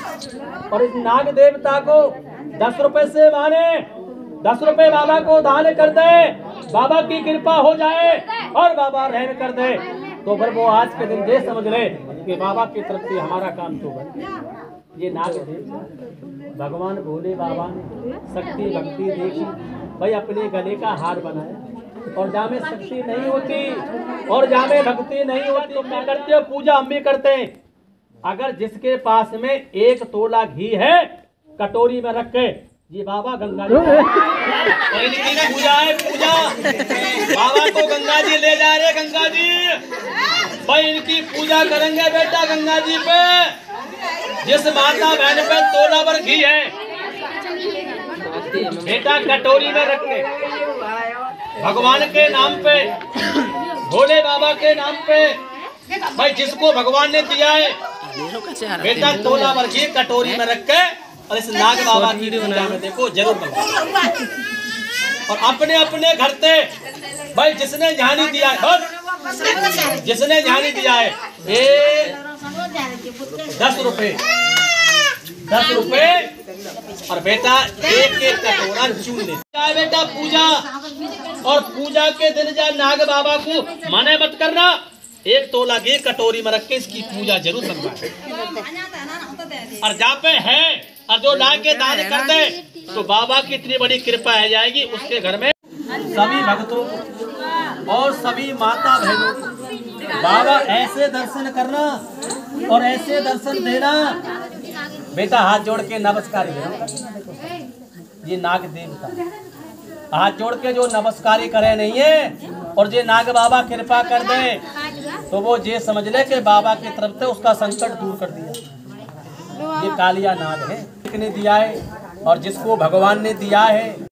और इस नाग देवता को 10 रुपए से माने 10 रुपए बाबा को दान कर दे, बाबा की कृपा हो जाए और बाबा रहम कर दे, तो फिर वो आज के दिन ये समझ ले कि बाबा की तरफ से हमारा काम तो बन। ये नाग देवता भगवान भोले बाबा ने शक्ति भक्ति देखी, भाई अपने गले का हार बनाया, और जहाँ में शक्ति नहीं होती और जहाँ में भक्ति नहीं होती तो क्या करते हो, पूजा हम भी करते हैं। अगर जिसके पास में 1 तोला घी है कटोरी में रख के, ये बाबा गंगा जी पूजा है, पूजा बाबा को गंगा जी ले जा रहे, गंगा जी भाई इनकी पूजा करेंगे बेटा गंगा जी पे। जिस माता बहन पे तोला भर घी है बेटा कटोरी में रख के भगवान के नाम पे, भोले बाबा के नाम पे, भाई जिसको भगवान ने दिया है बेटा तोला भर घी कटोरी में रख के, और इस नाग बाबा की पूजा में देखो जरूर बनवा। और अपने अपने घर से भाई जिसने झानी दिया है, जिसने झानी दिया है 10 रुपए 10 रुपए, और बेटा एक कटोरा चून ले बेटा पूजा। और पूजा के दिन जा नाग बाबा को मना मत करना, 1 तोला घी कटोरी में रख के इसकी पूजा जरूर बनवाए। और जहाँ पे है और जो ला के दान कर दे तो बाबा की इतनी बड़ी कृपा आ जाएगी उसके घर में। सभी भक्तों और सभी माता बहनों को बाबा ऐसे दर्शन करना और ऐसे दर्शन देना, बेटा हाथ जोड़ के नमस्कार देना। ये नाग देवता हाथ जोड़ के जो नमस्कारी करे नहीं है और ये नाग बाबा कृपा कर दे तो वो ये समझ ले कि बाबा की तरफ से उसका संकट दूर कर दिया। ये कालिया नाग है, किसने दिया है और जिसको भगवान ने दिया है